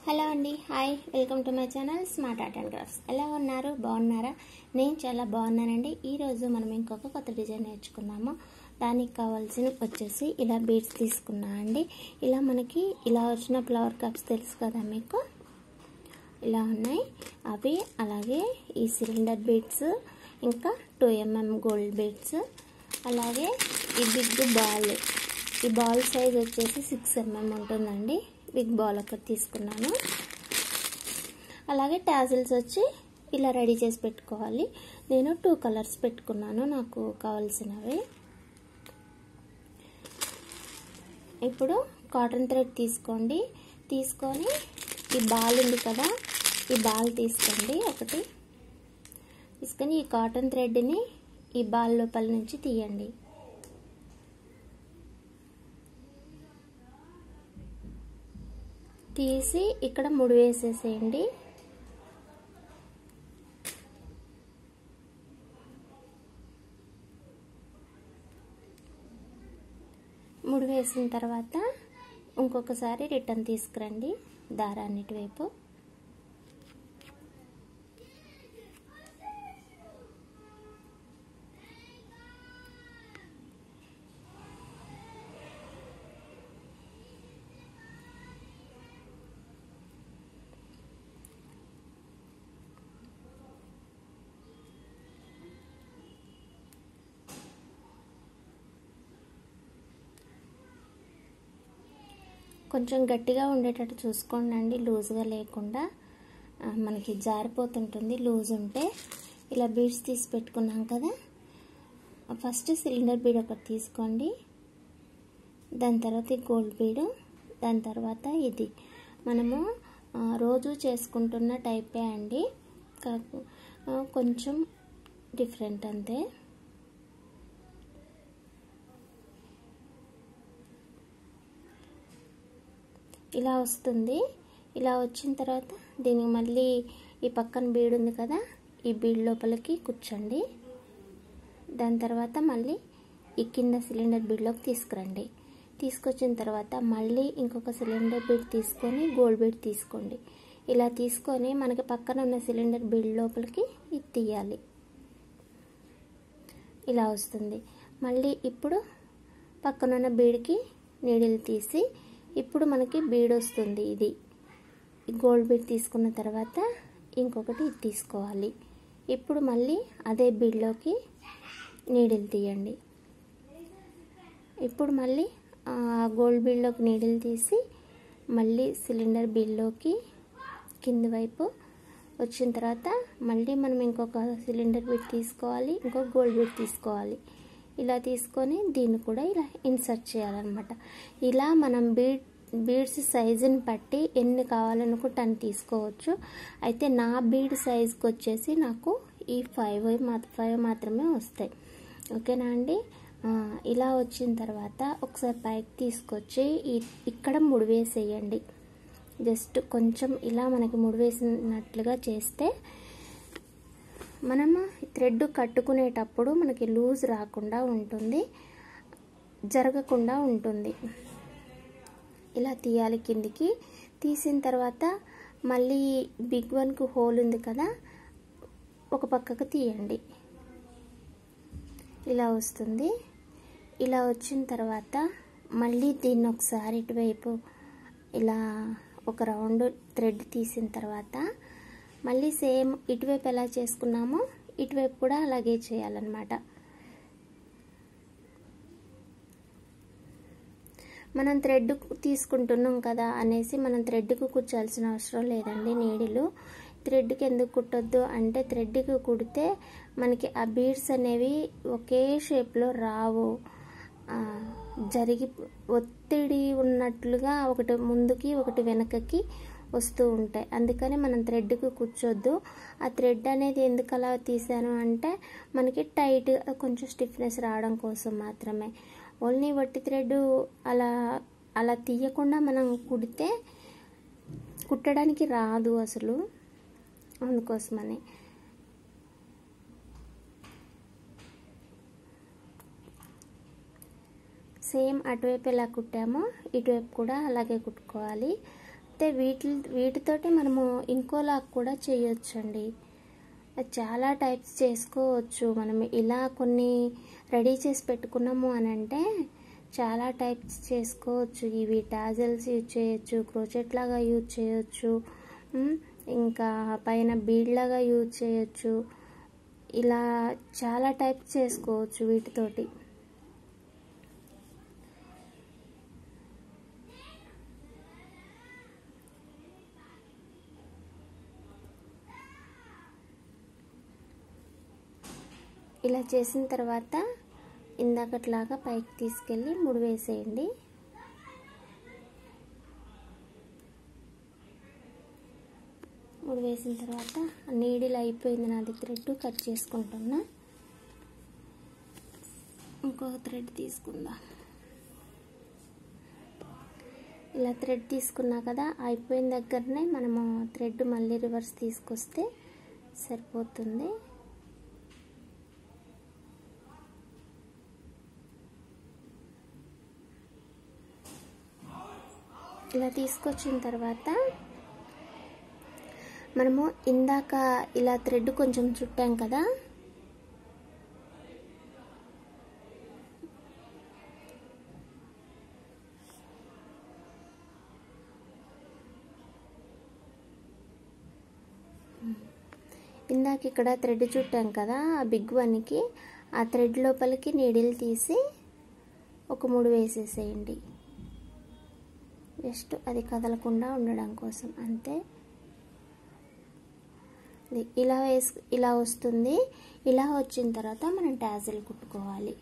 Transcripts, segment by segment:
Hello అండి, hi, welcome to my channel smart art and crafts. ఎలా ఉన్నారు? బాగున్నారా? నేను చాలా బాగున్నానండి. ఈరోజు మనం ఇంకొక కొత్త డిజైన్ నేర్చుకుందాము. దానికి కావాల్సిన వచ్చేసి ఇలా బీడ్స్ తీసుకున్నా అండి. ఇలా మనకి ఇలా వచ్చిన ఫ్లవర్ కప్స్ తెలుసు కదా మీకు, ఇలా ఉన్నాయి అవి. అలాగే ఈ సిలిండర్ బీడ్స్, ఇంకా 2mm గోల్డ్ బీడ్స్, అలాగే ఈ బిగ్ బాల్. ఈ బాల్ సైజ్ వచ్చేసి 6mm ఉంటుందండి. బిగ్ బాల్ ఒకటి తీసుకున్నాను. అలాగే టాజిల్స్ వచ్చి ఇలా రెడీ చేసి పెట్టుకోవాలి. నేను 2 కలర్స్ పెట్టుకున్నాను నాకు కావాల్సినవి. ఇప్పుడు కాటన్ థ్రెడ్ తీసుకోండి. తీసుకొని ఈ బాల్ ఉంది కదా, ఈ బాల్ తీసుకోండి ఒకటి. తీసుకొని ఈ కాటన్ థ్రెడ్ని ఈ బాల్ లోపల నుంచి తీయండి. తీసి ఇక్కడ ముడి వేసేసేయండి. ముడి వేసిన తర్వాత ఇంకొకసారి రిటర్న్ తీసుకురండి దారాన్ని ఇటువైపు. కొంచెం గట్టిగా ఉండేటట్టు చూసుకోండి, లూజ్గా లేకుండా. మనకి జారిపోతుంటుంది లూజ్ ఉంటే. ఇలా బీడ్స్ తీసి పెట్టుకున్నాం కదా, ఫస్ట్ సిలిండర్ బీడ్ ఒకటి తీసుకోండి. దాని తర్వాత గోల్డ్ బీడు, దాని తర్వాత ఇది మనము రోజు చేసుకుంటున్న టైపే అండి, కొంచెం డిఫరెంట్ అంతే. ఇలా వస్తుంది. ఇలా వచ్చిన తర్వాత దీనికి మళ్ళీ ఈ పక్కన బీడ్ ఉంది కదా, ఈ బీడ్ లోపలికి కూర్చోండి. దాని తర్వాత మళ్ళీ ఈ కింద సిలిండర్ బీడ్లోకి తీసుకురండి. తీసుకొచ్చిన తర్వాత మళ్ళీ ఇంకొక సిలిండర్ బీడ్ తీసుకొని గోల్డ్ బీడ్ తీసుకోండి. ఇలా తీసుకొని మనకి పక్కన ఉన్న సిలిండర్ బీడ్ లోపలికి ఇది తీయాలి. ఇలా వస్తుంది. మళ్ళీ ఇప్పుడు పక్కనున్న బీడ్కి నీడిల్ తీసి ఇప్పుడు మనకి బీడ్ వస్తుంది. ఇది గోల్డ్ బీడ్ తీసుకున్న తర్వాత ఇంకొకటి ఇది తీసుకోవాలి. ఇప్పుడు మళ్ళీ అదే బీడ్లోకి నీడిల్ తీయండి. ఇప్పుడు మళ్ళీ గోల్డ్ బీడ్లోకి నీడిల్ తీసి మళ్ళీ సిలిండర్ బీడ్లోకి కింది వైపు వచ్చిన తర్వాత మళ్ళీ మనం ఇంకొక సిలిండర్ బీడ్ తీసుకోవాలి, ఇంకొక గోల్డ్ బీడ్ తీసుకోవాలి. ఇలా తీసుకొని దీన్ని కూడా ఇలా ఇన్సర్ట్ చేయాలన్నమాట. ఇలా మనం బీడ్స్ సైజుని బట్టి ఎన్ని కావాలనుకుంటే అన్ని తీసుకోవచ్చు. అయితే నా బీడ్ సైజుకి వచ్చేసి నాకు ఈ 5 మాత్రమే వస్తాయి. ఓకేనా అండి? ఇలా వచ్చిన తర్వాత ఒకసారి పైకి తీసుకొచ్చి ఇక్కడ ముడి వేసేయండి. జస్ట్ కొంచెం ఇలా మనకి ముడి వేసినట్లుగా చేస్తే మనము థ్రెడ్ కట్టుకునేటప్పుడు మనకి లూజ్ రాకుండా ఉంటుంది, జరగకుండా ఉంటుంది. ఇలా తీయాలి. కిందికి తీసిన తర్వాత మళ్ళీ బిగ్ వన్కు హోల్ ఉంది కదా, ఒక పక్కకు తీయండి. ఇలా వస్తుంది. ఇలా వచ్చిన తర్వాత మళ్ళీ దీన్ని ఒకసారి ఇటువైపు ఇలా ఒక రౌండ్ థ్రెడ్ తీసిన తర్వాత మళ్ళీ సేమ్ ఇటువైపు ఎలా చేసుకున్నామో ఇటువైపు కూడా అలాగే చేయాలన్నమాట. మనం థ్రెడ్ తీసుకుంటున్నాం కదా అనేసి మనం థ్రెడ్కి కుట్టాల్సిన అవసరం లేదండి. నీడిలు థ్రెడ్కి ఎందుకు కుట్టొద్దు అంటే, థ్రెడ్కి కుడితే మనకి ఆ బీడ్స్ అనేవి ఒకే షేప్లో రావు, ఒత్తిడి ఉన్నట్లుగా ఒకటి ముందుకి ఒకటి వెనకకి వస్తూ ఉంటాయి. అందుకని మనం థ్రెడ్కి కూర్చోద్దు. ఆ థ్రెడ్ అనేది ఎందుకు అలా తీసాను అంటే మనకి టైట్ కొంచెం స్టిఫ్నెస్ రావడం కోసం మాత్రమే. ఓన్లీ వట్టి థ్రెడ్ అలా తీయకుండా మనం కుడితే కుట్టడానికి రాదు అసలు, అందుకోసమని. సేమ్ అటువైపు ఎలా కుట్టామో ఇటువైపు కూడా అలాగే కుట్టుకోవాలి. అయితే వీటితోటి మనము ఇంకోలా కూడా చేయొచ్చండి. చాలా టైప్స్ చేసుకోవచ్చు. మనం ఇలా కొన్ని రెడీ చేసి పెట్టుకున్నాము అని అంటే చాలా టైప్స్ చేసుకోవచ్చు. ఇవి టాజల్స్ యూజ్ చేయొచ్చు, క్రోచెట్ లాగా యూజ్ చేయొచ్చు, ఇంకా పైన బీడ్ లాగా యూజ్ చేయొచ్చు. ఇలా చాలా టైప్స్ చేసుకోవచ్చు వీటితోటి. ఇలా చేసిన తర్వాత ఇందాకట్లాగా పైకి తీసుకెళ్ళి ముడి వేసేయండి. ముడి వేసిన తర్వాత నీడిల్ అయిపోయింది నాది. థ్రెడ్ కట్ చేసుకుంటున్నా. ఇంకొక థ్రెడ్ తీసుకుందాం. ఇలా థ్రెడ్ తీసుకున్నా కదా, అయిపోయిన దగ్గరనే మనము థ్రెడ్ మళ్ళీ రివర్స్ తీసుకొస్తే సరిపోతుంది. ఇలా తీసుకొచ్చిన తర్వాత మనము ఇందాక ఇలా థ్రెడ్ కొంచెం చుట్టాం కదా, ఇందాక ఇక్కడ థ్రెడ్ చుట్టాం కదా ఆ బిగ్ వన్కి, ఆ థ్రెడ్ లోపలికి నీడిల్ తీసి ఒక ముడి వేసేసేయండి. జస్ట్ అది కదలకుండా ఉండడం కోసం అంతే. ఇలా వస్తుంది. ఇలా వచ్చిన తర్వాత మనం టాజిల్ కుట్టుకోవాలి.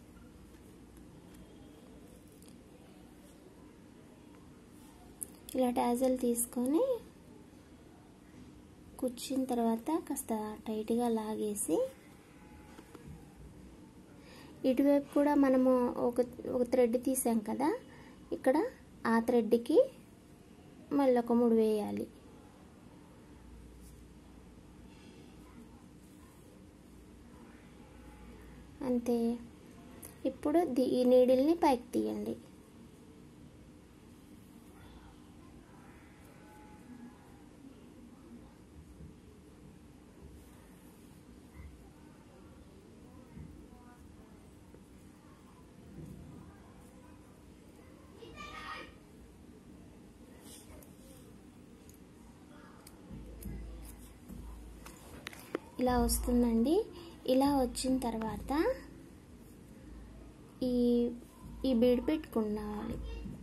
ఇలా టాజిల్ తీసుకొని కుచ్చిన తర్వాత కాస్త టైట్గా లాగేసి, ఇటువైపు కూడా మనము ఒక థ్రెడ్ తీసాం కదా, ఇక్కడ ఆ థ్రెడ్కి మళ్ళీ ఒక ముడి వేయాలి. అంతే. ఇప్పుడు ఈ నీడిల్ని పైకి తీయండి. ఇలా వస్తుందండి. ఇలా వచ్చిన తర్వాత ఈ బీడ్ పెట్టుకోవాలి.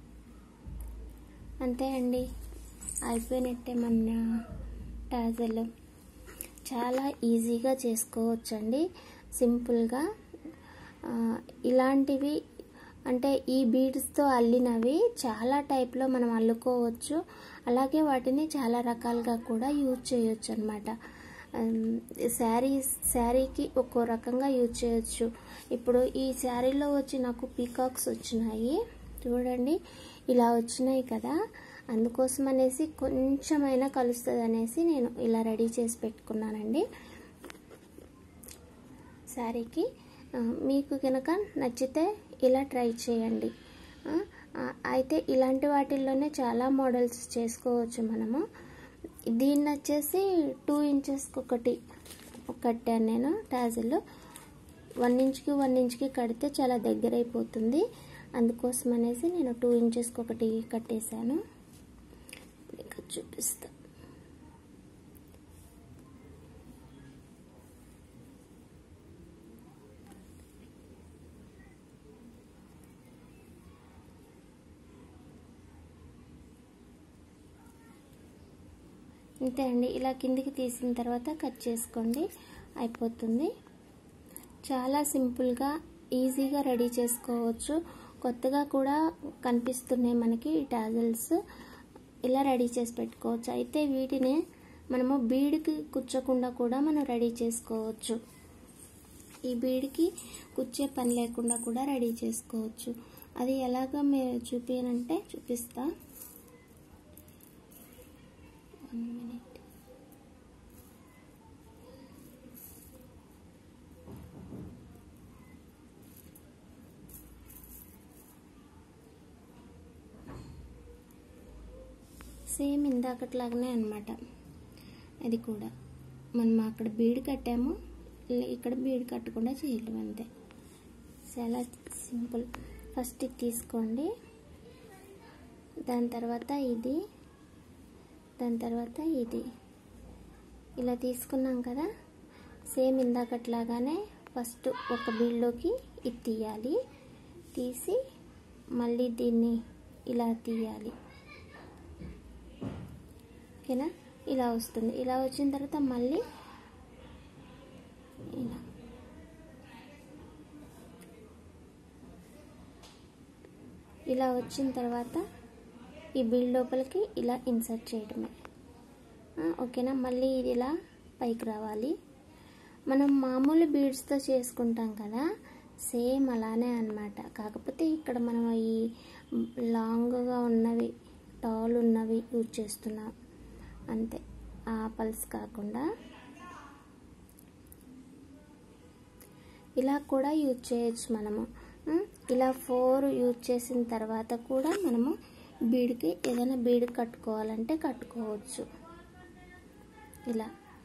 అంతే అండి, అయిపోయినట్టే మన టాజల్. చాలా ఈజీగా చేసుకోవచ్చండి, సింపుల్గా. ఇలాంటివి అంటే ఈ బీడ్స్తో అల్లినవి చాలా టైప్లో మనం అల్లుకోవచ్చు. అలాగే వాటిని చాలా రకాలుగా కూడా యూజ్ చేయొచ్చు అన్నమాట. శారీకి ఒక్కో రకంగా యూజ్ చేయొచ్చు. ఇప్పుడు ఈ శారీలో వచ్చి నాకు పీకాక్స్ వచ్చినాయి చూడండి, ఇలా వచ్చినాయి కదా, అందుకోసం అనేసి కొంచెమైనా కలుస్తుంది అనేసి నేను ఇలా రెడీ చేసి పెట్టుకున్నానండి శారీకి. మీకు కనుక నచ్చితే ఇలా ట్రై చేయండి. అయితే ఇలాంటి వాటిల్లోనే చాలా మోడల్స్ చేసుకోవచ్చు మనము. దీన్ని వచ్చేసి 2 ఇంచెస్కి ఒకటి కట్టాను నేను టాజిల్. 1 ఇంచ్కి 1 ఇంచ్కి కడితే చాలా దగ్గర అయిపోతుంది. అందుకోసం అనేసి నేను 2 ఇంచెస్కి ఒకటి కట్టేశాను. ఇక్కడ చూపిస్తా. అంతే అండి. ఇలా కిందికి తీసిన తర్వాత కట్ చేసుకోండి, అయిపోతుంది. చాలా సింపుల్గా ఈజీగా రెడీ చేసుకోవచ్చు. కొత్తగా కూడా కనిపిస్తున్నాయి మనకి ఈ టాజల్స్. ఇలా రెడీ చేసి పెట్టుకోవచ్చు. అయితే వీటిని మనము బీడ్కి కుచ్చకుండా కూడా మనం రెడీ చేసుకోవచ్చు. ఈ బీడ్కి కుచ్చే పని లేకుండా కూడా రెడీ చేసుకోవచ్చు. అది ఎలాగో మీరు చూపించానంటే చూపిస్తా. 1 minute. సేమ్ ఇందాకట్లాగానే అన్నమాట. అది కూడా మనం అక్కడ బీడ్ కట్టాము, ఇక్కడ బీడ్ కట్టకుండా చేయలేం, అంతే. చాలా సింపుల్. ఫస్ట్ ఇది తీసుకోండి, దాని తర్వాత ఇది, దాని తర్వాత ఇది. ఇలా తీసుకున్నాం కదా, సేమ్ ఇందాకట్లాగానే ఫస్ట్ ఒక బీడ్లోకి ఇది తీయాలి, తీసి మళ్ళీ దీన్ని ఇలా తీయాలి. ఓకేనా? ఇలా వస్తుంది. ఇలా వచ్చిన తర్వాత మళ్ళీ ఇలా ఇలా వచ్చిన తర్వాత ఈ బీడ్ లోపలికి ఇలా ఇన్సర్ట్ చేయడమే. ఓకేనా? మళ్ళీ ఇది ఇలా పైకి రావాలి. మనం మామూలు బీడ్స్తో చేసుకుంటాం కదా, సేమ్ అలానే అన్నమాట. కాకపోతే ఇక్కడ మనం ఈ లాంగ్గా ఉన్నవి, టాల్ ఉన్నవి యూజ్ చేస్తున్నాం అంతే. ఆ పల్స్ కాకుండా ఇలా కూడా యూజ్ చేయొచ్చు మనము. ఇలా 4 యూజ్ చేసిన తర్వాత కూడా మనము బీడ్కి ఏదైనా బీడ్ కట్టుకోవాలంటే కట్టుకోవచ్చు. ఇలా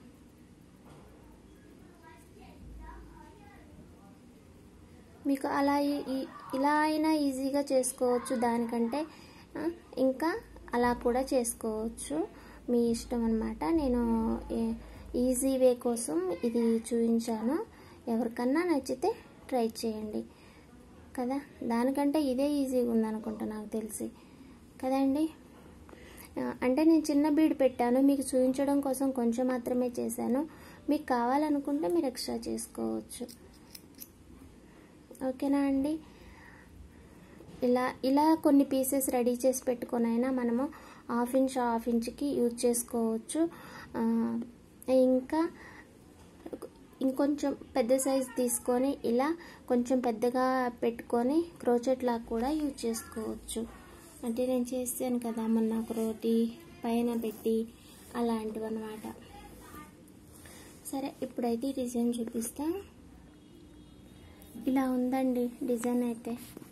మీకు అలా ఇలా అయినా ఈజీగా చేసుకోవచ్చు, దానికంటే ఇంకా అలా కూడా చేసుకోవచ్చు, మీ ఇష్టం అన్నమాట. నేను ఈజీ వే కోసం ఇది చూపించాను. ఎవరికన్నా నచ్చితే ట్రై చేయండి కదా. దానికంటే ఇదే ఈజీగా ఉందనుకుంటా నాకు తెలిసి, కదండి. అంటే నేను చిన్న బీడ్ పెట్టాను, మీకు చూపించడం కోసం కొంచెం మాత్రమే చేశాను. మీకు కావాలనుకుంటే మీరు ఎక్స్ట్రా చేసుకోవచ్చు. ఓకేనా అండి? ఇలా కొన్ని పీసెస్ రెడీ చేసి పెట్టుకొని అయినా మనము హాఫ్ ఇంచ్కి యూజ్ చేసుకోవచ్చు. ఇంకా ఇంకొంచెం పెద్ద సైజ్ తీసుకొని ఇలా కొంచెం పెద్దగా పెట్టుకొని క్రోచెట్ లాగా కూడా యూజ్ చేసుకోవచ్చు. అంటే నేను చేస్తాను కదా మొన్న ఒకరోటి పైన పెట్టి అలాంటివి అన్నమాట. సరే, ఇప్పుడైతే ఈ డిజైన్ చూపిస్తా. ఇలా ఉందండి డిజైన్ అయితే.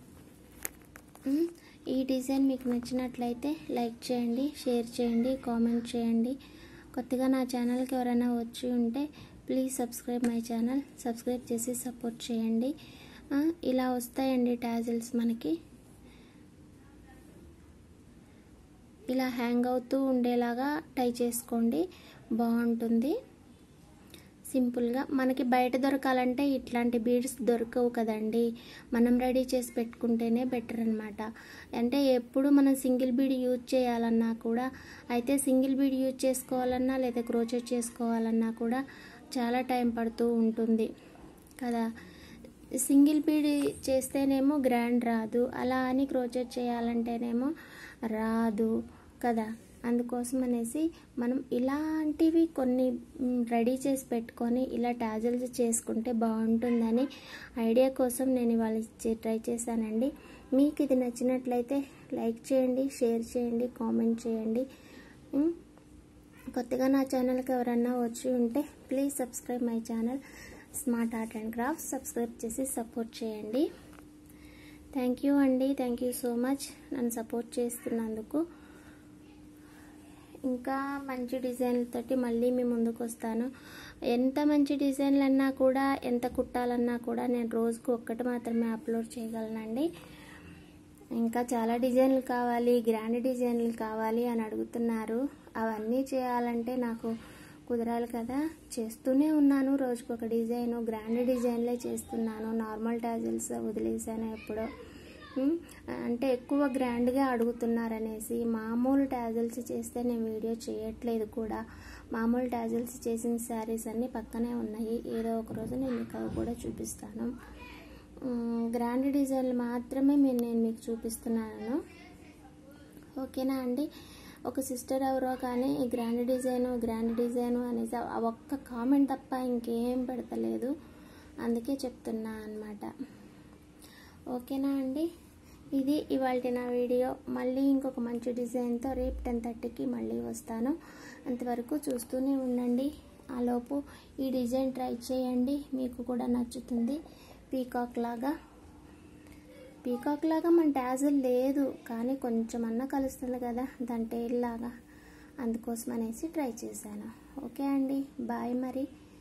ఈ డిజైన్ మీకు నచ్చినట్లయితే లైక్ చేయండి, షేర్ చేయండి, కామెంట్ చేయండి. కొత్తగా నా ఛానల్కి ఎవరైనా వచ్చి ఉంటే please subscribe my channel. Subscribe చేసి సపోర్ట్ చేయండి. ఇలా వస్తాయండి టాజిల్స్ మనకి. ఇలా హ్యాంగ్ అవుతూ ఉండేలాగా టై చేసుకోండి, బాగుంటుంది. సింపుల్గా మనకి బయట దొరకాలంటే ఇట్లాంటి బీడ్స్ దొరకవు కదండి, మనం రెడీ చేసి పెట్టుకుంటేనే బెటర్ అన్నమాట. అంటే ఎప్పుడు మనం సింగిల్ బీడ్ యూజ్ చేయాలన్నా కూడా, అయితే సింగిల్ బీడ్ యూజ్ చేసుకోవాలన్నా లేదా క్రోచెట్ చేసుకోవాలన్నా కూడా చాలా టైం పడుతూ ఉంటుంది కదా. సింగిల్ బీడ్ చేస్తేనేమో గ్రాండ్ రాదు, అలా అని క్రోచెట్ చేయాలంటేనేమో రాదు కదా. అందుకోసం అనేసి మనం ఇలాంటివి కొన్ని రెడీ చేసి పెట్టుకొని ఇలా టాజిల్స్ చేసుకుంటే బాగుంటుందని ఐడియా కోసం నేను ఇవాళ ట్రై చేశానండి. మీకు ఇది నచ్చినట్లయితే లైక్ చేయండి, షేర్ చేయండి, కామెంట్ చేయండి. కొత్తగా నా ఛానల్కి ఎవరన్నా వచ్చి ఉంటే please subscribe my channel smart art and crafts. Subscribe చేసి సపోర్ట్ చేయండి. థ్యాంక్ యూ అండి, థ్యాంక్ యూ సో మచ్ నన్ను సపోర్ట్ చేస్తున్నందుకు. ఇంకా మంచి డిజైన్లతోటి మళ్ళీ మీ ముందుకు వస్తాను. ఎంత మంచి డిజైన్లు అన్నా కూడా, ఎంత కుట్టాలన్నా కూడా నేను రోజుకు ఒక్కటి మాత్రమే అప్లోడ్ చేయగలనండి. ఇంకా చాలా డిజైన్లు కావాలి, గ్రాండ్ డిజైన్లు కావాలి అని అడుగుతున్నారు. అవన్నీ చేయాలంటే నాకు కుదరాలి కదా. చేస్తూనే ఉన్నాను, రోజుకు ఒక డిజైను, గ్రాండ్ డిజైన్లే చేస్తున్నాను. నార్మల్ టాజిల్స్ వదిలేసాను ఎప్పుడో. అంటే ఎక్కువ గ్రాండ్గా అడుగుతున్నారనేసి మామూలు టాజిల్స్ చేస్తే నేను వీడియో చేయట్లేదు కూడా. మామూలు టాజిల్స్ చేసిన శారీస్ అన్నీ పక్కనే ఉన్నాయి, ఏదో ఒక రోజు నేను మీకు అవి కూడా చూపిస్తాను. గ్రాండ్ డిజైన్లు మాత్రమే నేను మీకు చూపిస్తున్నాను. ఓకేనా అండి? ఒక సిస్టర్ ఎవరో కానీ గ్రాండ్ డిజైను అనేసి ఆ ఒక్క కామెంట్ తప్ప ఇంకేం పెడతలేదు, అందుకే చెప్తున్నా అన్నమాట. ఓకేనా అండి? ఇది ఇవాళ నా వీడియో. మళ్ళీ ఇంకొక మంచి డిజైన్తో రేపు 10:30కి మళ్ళీ వస్తాను. అంతవరకు చూస్తూనే ఉండండి. ఆలోపు ఈ డిజైన్ ట్రై చేయండి, మీకు కూడా నచ్చుతుంది. పీకాక్ లాగా మన టాజిల్ లేదు కానీ కొంచెం అన్నా కలుస్తుంది కదా దాని టైల్ లాగా. అందుకోసం అనేసి ట్రై చేశాను. ఓకే అండి, బాయ్ మరి.